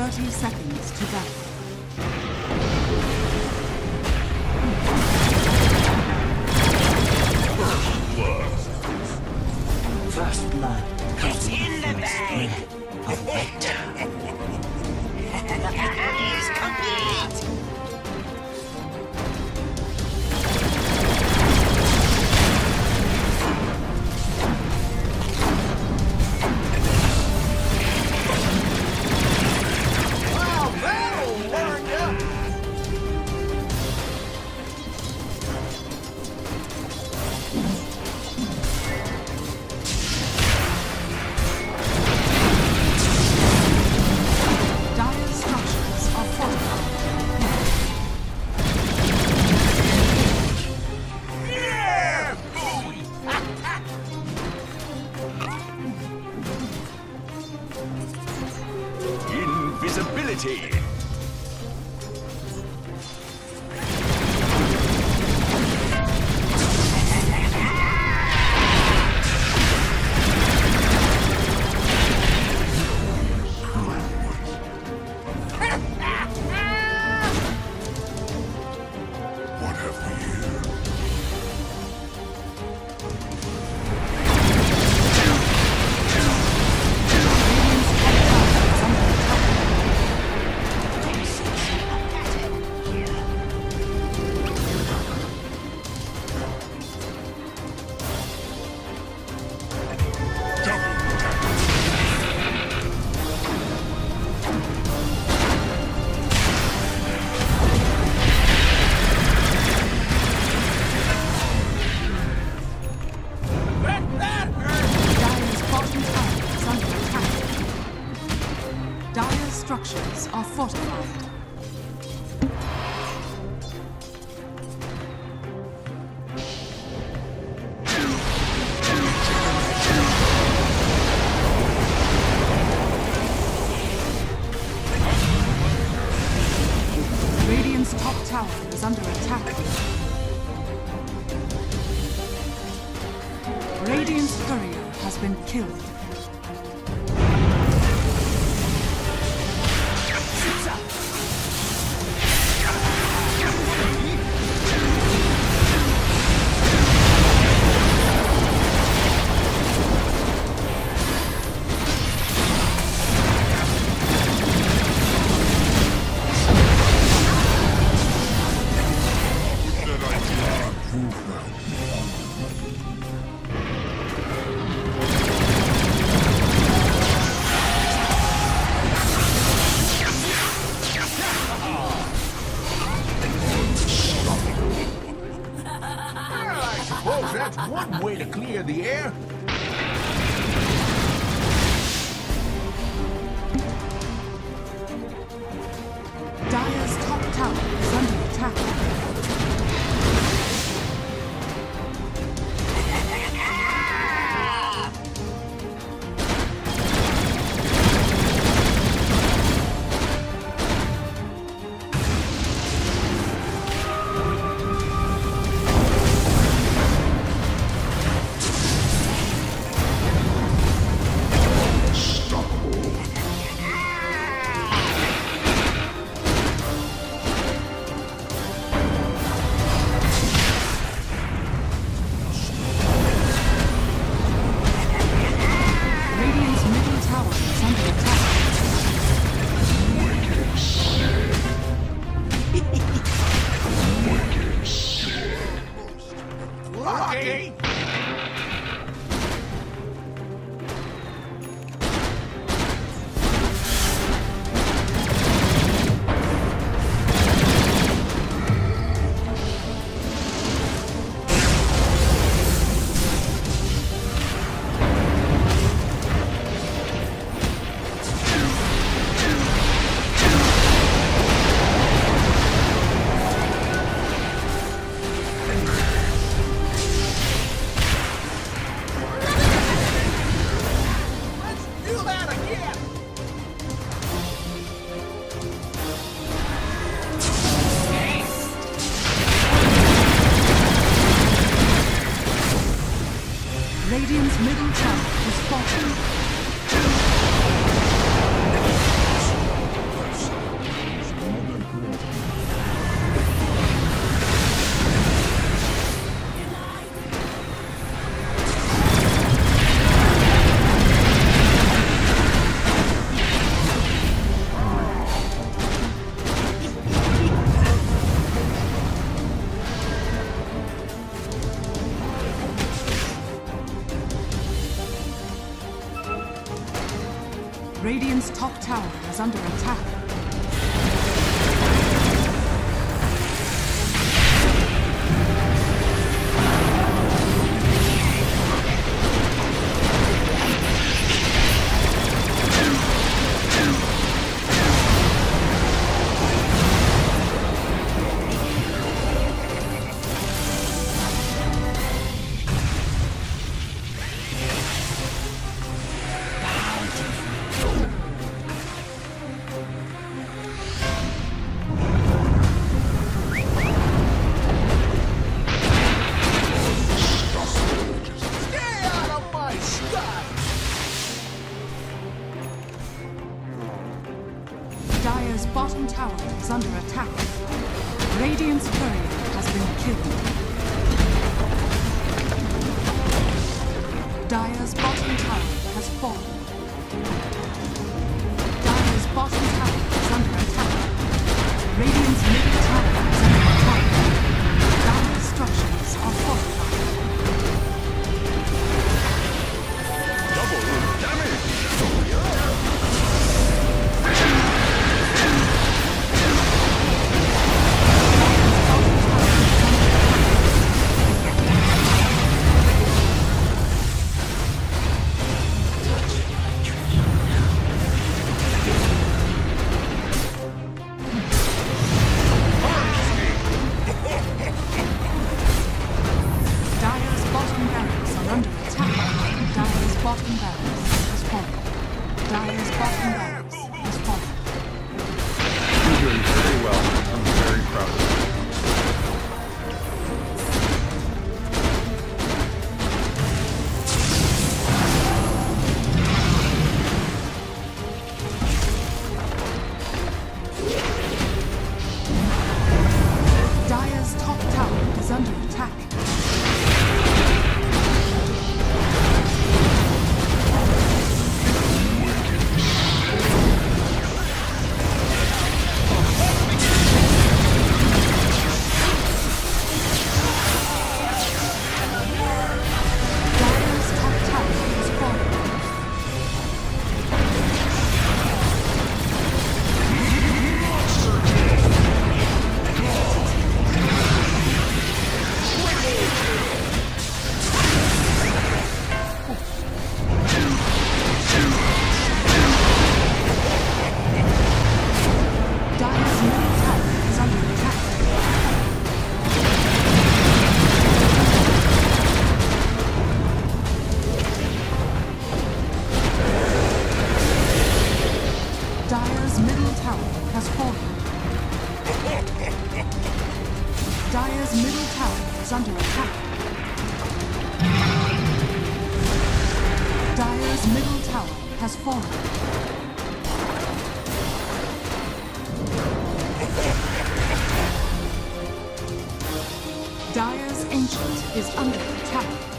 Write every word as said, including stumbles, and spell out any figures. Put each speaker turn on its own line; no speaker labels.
thirty seconds to go.
First blood comes
in the bag.
of victor.
The pack is complete.
Wow, that'll learn ya.
Dire structures are fortified.
Yeah!
Invisibility.
What have we here?
Dire's bottom tower is under attack. Dire's structures are fortified. Radiant's top tower is under attack. Radiant's courier has been killed.
That I cannot prove now.
I suppose that's one way to clear the air.
Dire's top tower is under attack. Radiant's middle tower is under attack.
Lucky!
Radiant's middle tower is falling. Radiant's top tower is under attack. Dire's bottom tower is under attack. Radiant's courier has been killed. Dire's bottom tower has fallen. Dire's bottom tower is under attack. Radiant's middle tower is under attack. Dire's structures are fortified.
Double damage!
Bottom barracks has fallen. Dire's bottom barracks has fallen.
You're doing very well. I'm very proud of you.
Dire's top tower is under attack. Dire's middle tower has fallen. Dire's middle tower is under attack. Dire's middle tower has fallen. Dire's ancient is under attack.